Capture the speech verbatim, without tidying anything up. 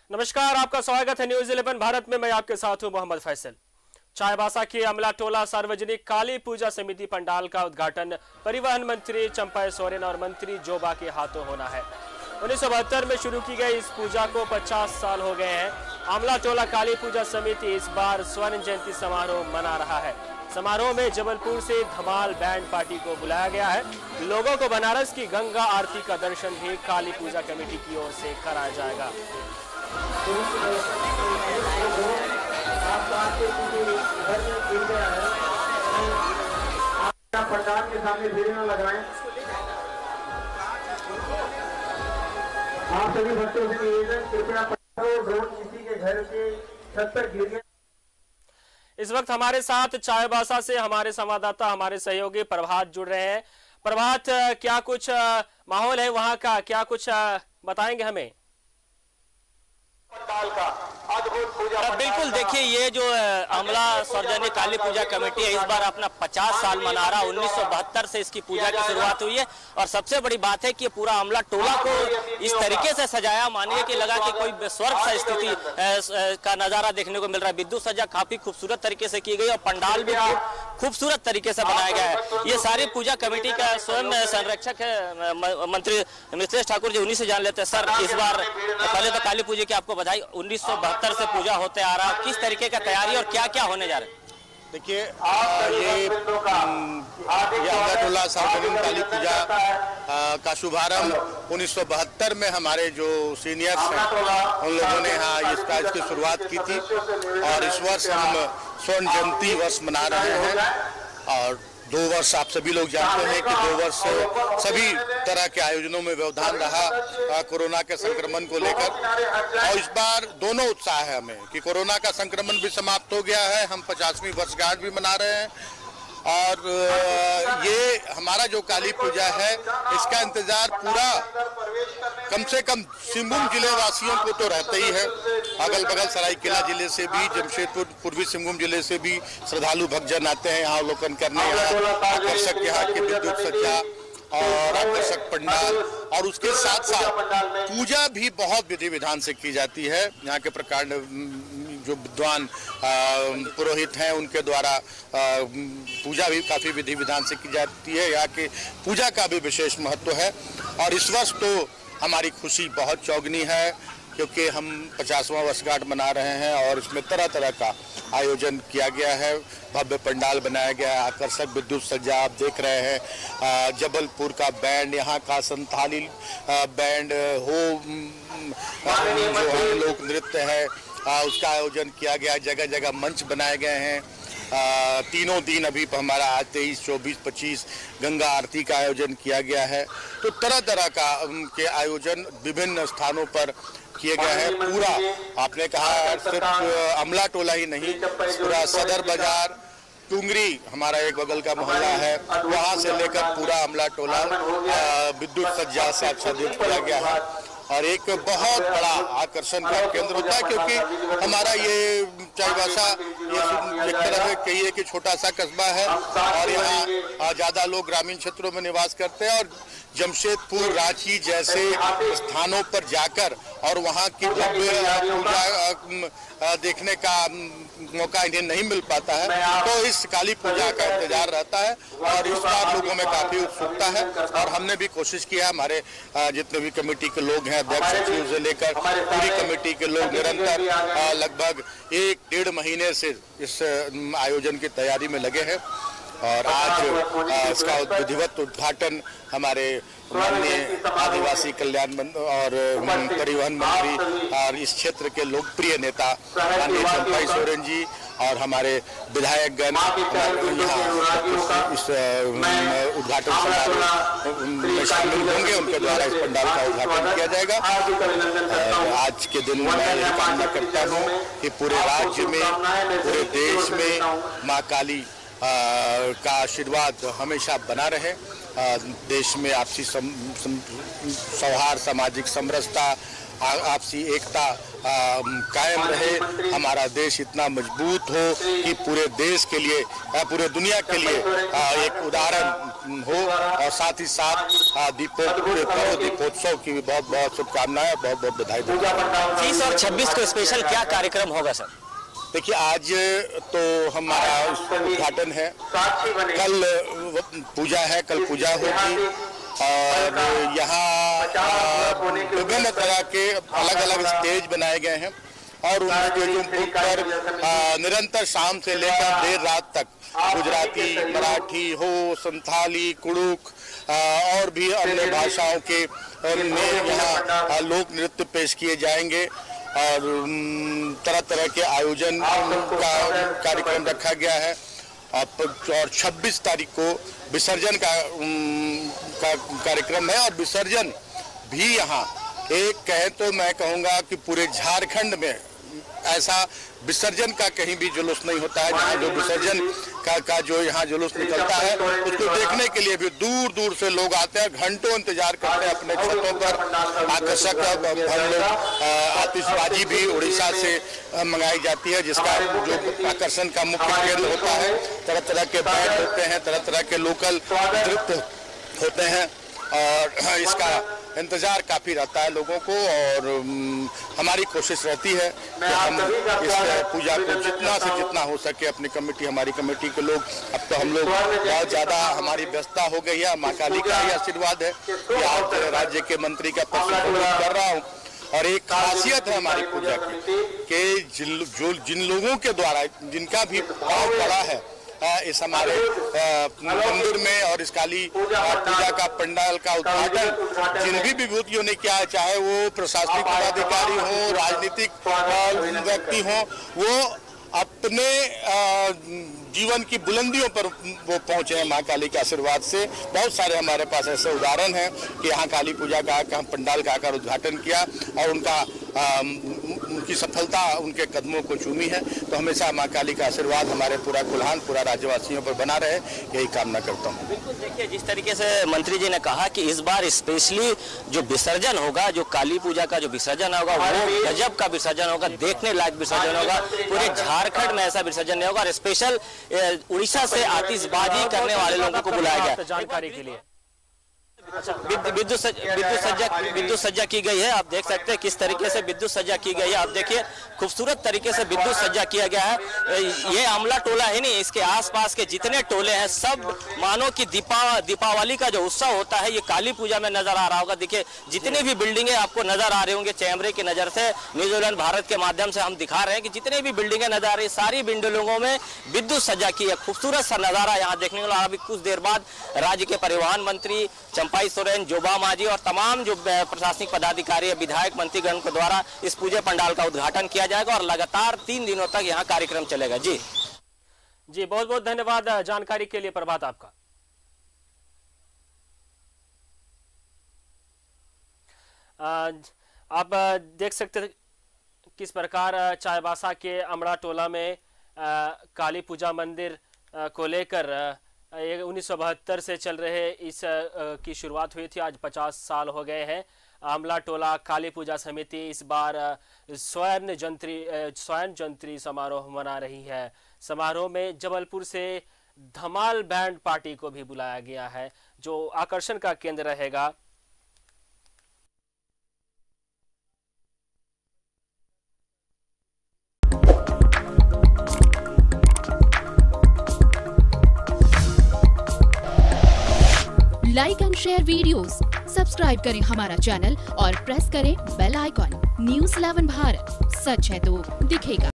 नमस्कार, आपका स्वागत है न्यूज इलेवन भारत में। मैं आपके साथ हूं मोहम्मद फैसल। चाईबासा के अमला टोला सार्वजनिक काली पूजा समिति पंडाल का उद्घाटन परिवहन मंत्री चंपा सोरेन और मंत्री जोबा के हाथों होना है। उन्नीस सौ बहत्तर में शुरू की गई इस पूजा को पचास साल हो गए हैं। अमला टोला काली पूजा समिति इस बार स्वर्ण जयंती समारोह मना रहा है। समारोह में जबलपुर से धमाल बैंड पार्टी को बुलाया गया है। लोगों को बनारस की गंगा आरती का दर्शन भी काली पूजा कमेटी की ओर से कराया जाएगा। पंडाल के सामने भीड़ न लगाएं। आप सभी भक्तों से निवेदन, कृपया ड्रोन किसी के घर के छत पर गिर गया। इस वक्त हमारे साथ चाईबासा से हमारे संवाददाता, हमारे सहयोगी प्रभात जुड़ रहे हैं। प्रभात, क्या कुछ माहौल है वहां का, क्या कुछ बताएंगे हमें? पंडाल का अद्भुत पूजा। बिल्कुल, देखिए ये जो अमला सार्वजनिक काली पूजा कमेटी है इस बार अपना पचास साल मना रहा। उन्नीस सौ बहत्तर से इसकी पूजा की शुरुआत हुई है और सबसे बड़ी बात है कि पूरा अमला टोला को इस तरीके से सजाया, मानिए कि लगा कि कोई स्वर्ग सा स्थिति का नजारा देखने को मिल रहा है। विद्युत सज्जा काफी खूबसूरत तरीके से की गई और पंडाल भी खूबसूरत तरीके से बनाया गया है। ये सारी पूजा कमेटी का स्वयं संरक्षक है मंत्री मिथिलेश ठाकुर जी, उन्हीं से जान लेते हैं। सर, इस बार पहले तो काली पूजा की आपको बधाई। उन्नीस सौ बहत्तर से पूजा होते आ रहा, किस तरीके का तैयारी और क्या क्या होने जा रहा है? देखिए, ये अमला टोला सार्वजनिक काली पूजा का शुभारंभ उन्नीस सौ बहत्तर में हमारे जो सीनियर्स हैं उन लोगों ने यहाँ इसका इसकी शुरुआत की थी और इस वर्ष हम स्वर्ण जयंती वर्ष मना रहे हैं। और दो वर्ष आप सभी लोग जानते हैं कि दो वर्ष सभी तरह के आयोजनों में व्यवधान रहा कोरोना के संक्रमण को लेकर, और इस बार दोनों उत्साह है हमें कि कोरोना का संक्रमण भी समाप्त हो गया है, हम पचासवीं वर्षगांठ भी मना रहे हैं और ये हमारा जो काली पूजा है इसका इंतजार पूरा कम से कम सिंहभूम जिले वासियों को तो रहता ही है। अगल बगल सरायकेला जिले से भी, जमशेदपुर पूर्वी सिंहभूम जिले से भी श्रद्धालु भक्तजन आते हैं यहाँ अवलोकन करने। यहाँ आकर्षक यहाँ के विद्युत सज्जा और आकर्षक पंडाल और उसके साथ साथ पूजा भी बहुत विधि विधान से की जाती है। यहाँ के प्रकांड जो विद्वान पुरोहित हैं उनके द्वारा पूजा भी काफ़ी विधि विधान से की जाती है। यहाँ के पूजा का भी विशेष महत्व है और इस वर्ष तो हमारी खुशी बहुत चौगनी है क्योंकि हम पचासवां वर्षगांठ मना रहे हैं और इसमें तरह तरह का आयोजन किया गया है। भव्य पंडाल बनाया गया है, आकर्षक विद्युत सज्जा आप देख रहे हैं, जबलपुर का बैंड, यहाँ का संथाली बैंड हो, जो हम लोक नृत्य है उसका आयोजन किया गया है। जगह जगह मंच बनाए गए हैं। आ, तीनों दिन अभी हमारा आज तेईस चौबीस पच्चीस गंगा आरती का आयोजन किया गया है। तो तरह तरह का के आयोजन विभिन्न स्थानों पर किए गए हैं। पूरा आपने कहा सिर्फ अमला टोला ही नहीं, पूरा सदर बाजार, टुंगरी हमारा एक बगल का मोहल्ला है, वहाँ से लेकर पूरा अमला टोला विद्युत सज्जा से आच्छादित किया गया है और एक बहुत बड़ा आकर्षण का केंद्र होता है क्योंकि हमारा ये चाईबासा ये एक तरह से कहिए कि छोटा सा कस्बा है और यहाँ ज़्यादा लोग ग्रामीण क्षेत्रों में निवास करते हैं और जमशेदपुर, रांची जैसे स्थानों पर जाकर और वहाँ की पूजा देखने का मौका इन्हें नहीं मिल पाता है, तो इस काली पूजा का इंतजार रहता है और इस बार लोगों में काफ़ी उत्सुकता है और हमने भी कोशिश किया, हमारे जितने भी कमेटी के लोग हैं, अध्यक्ष सचिव से लेकर पूरी कमेटी के लोग निरंतर लगभग एक डेढ़ महीने से इस आयोजन की तैयारी में लगे हैं और आज इसका विधिवत उद्घाटन हमारे माननीय आदिवासी कल्याण और परिवहन मंत्री और इस क्षेत्र के लोकप्रिय नेता माननीय चंपा सोरेन जी और हमारे विधायकगण यहाँ इस उद्घाटन समारोह में शामिल होंगे। उनके द्वारा इस पंडाल का उद्घाटन किया जाएगा। आज के दिन मैं यही कामना करता हूँ कि पूरे राज्य में, पूरे देश में माँ काली आ, का आशीर्वाद हमेशा बना रहे। आ, देश में आपसी सौहार्द, सामाजिक समरसता, आपसी एकता कायम रहे, हमारा देश इतना मजबूत हो कि पूरे देश के लिए, पूरे दुनिया के लिए एक उदाहरण हो और साथ ही साथ दीपोत्सव दीपोत्सव की भी बहुत बहुत शुभकामनाएं, बहुत बहुत बधाई। तीस और छब्बीस को स्पेशल क्या कार्यक्रम होगा सर? देखिए, आज तो हमारा उद्घाटन है, कल पूजा है, कल पूजा होगी और यहाँ विभिन्न तरह के अलग अलग स्टेज बनाए गए हैं और उन स्टेजों पर निरंतर शाम से लेकर देर रात तक गुजराती, मराठी हो, संथाली, कुड़ुक और भी अन्य भाषाओं के में यहाँ लोक नृत्य पेश किए जाएंगे और तरह तरह के आयोजन का कार्यक्रम रखा गया है। और छब्बीस तारीख को विसर्जन का का कार्यक्रम है और विसर्जन भी यहाँ एक कहे तो मैं कहूँगा कि पूरे झारखंड में ऐसा विसर्जन का कहीं भी जुलूस नहीं होता है। जहाँ जो विसर्जन का का जो यहाँ जुलूस निकलता है उसको देखने के लिए भी दूर दूर से लोग आते हैं, घंटों इंतजार करते हैं अपने छतों पर। आकर्षक हम लोग आतिशबाजी भी उड़ीसा से मंगाई जाती है जिसका जो आकर्षण का मुख्य केंद्र होता है। तरह तरह के बैंड होते हैं, तरह तरह के लोकल नृत्य होते हैं और इसका इंतजार काफी रहता है लोगों को और हमारी कोशिश रहती है कि हम इस पूजा को जितना से जितना हो सके अपनी कमेटी हमारी कमेटी के लोग, अब तो हम लोग बहुत ज़्यादा हमारी व्यस्तता हो गई है। माँ काली का ही आशीर्वाद है कि आज राज्य के मंत्री का पद कर रहा हूँ और एक खासियत है हमारी पूजा की कि जिन जो जिन लोगों के द्वारा जिनका भी भाव पड़ा है इस हमारे मंदिर में और इस काली पूजा का पंडाल का उद्घाटन जिन भी विभूतियों ने किया है, चाहे वो प्रशासनिक पदाधिकारी हो, राजनीतिक व्यक्ति हो, वो अपने जीवन की बुलंदियों पर वो पहुंचे हैं माँ काली के आशीर्वाद से। बहुत सारे हमारे पास ऐसे उदाहरण हैं कि यहाँ काली पूजा का हम पंडाल का आकर उद्घाटन किया और उनका आ, उनकी सफलता उनके कदमों को चूमी है। तो हमेशा माँ काली का आशीर्वाद हमारे पूरा कुल्हान, पूरा राज्यवासियों पर बना रहे, यही कामना करता हूँ। बिल्कुल, देखिए जिस तरीके से मंत्री जी ने कहा कि इस बार स्पेशली जो विसर्जन होगा, जो काली पूजा का जो विसर्जन होगा वो गजब का विसर्जन होगा, देखने लायक विसर्जन होगा। पूरे झारखंड में ऐसा विसर्जन नहीं होगा और स्पेशल उड़ीसा से आतिशबाजी करने वाले लोगों को बुलाया गया जानकारी के लिए। विद्युत सज्जा विद्युत सज्जा की गई है। आप देख सकते हैं किस तरीके से विद्युत सज्जा की गई है। आप देखिए खूबसूरत तरीके से विद्युत सज्जा किया गया है। ये अमला टोला है नहीं, इसके आसपास के जितने टोले हैं सब मानो कि दीपा दीपावली का जो उत्सव होता है ये काली पूजा में नजर आ रहा होगा। देखिए जितने भी बिल्डिंगें आपको नजर आ रहे होंगे कैमरे की नजर से, न्यूजीलैंड भारत के माध्यम से हम दिखा रहे हैं कि जितने भी बिल्डिंगें नजर आ रही है सारी बिल्डिंगों में विद्युत सज्जा की है। खूबसूरत सा नजारा यहाँ देखने को मिला। अभी कुछ देर बाद राज्य के परिवहन मंत्री चंपाई सोरेन, जोबा मांझी और तमाम जो प्रशासनिक पदाधिकारी विधायक मंत्रीगण के द्वारा इस पूजा पंडाल का उद्घाटन किया जाएगा और लगातार तीन दिनों तक यहाँ कार्यक्रम चलेगा। जी जी बहुत बहुत धन्यवाद जानकारी के लिए प्रभात आपका। आप देख सकते किस प्रकार चाईबासा के अमड़ा टोला में काली पूजा मंदिर को लेकर उन्नीस सौ बहत्तर से चल रहे इस की शुरुआत हुई थी। आज पचास साल हो गए हैं। अमला टोला काली पूजा समिति इस बार स्वर्ण जयंती स्वर्ण जयंती समारोह मना रही है। समारोह में जबलपुर से धमाल बैंड पार्टी को भी बुलाया गया है जो आकर्षण का केंद्र रहेगा। Like and share videos, subscribe करें हमारा चैनल और प्रेस करें bell icon. News eleven Bharat, सच है तो दिखेगा।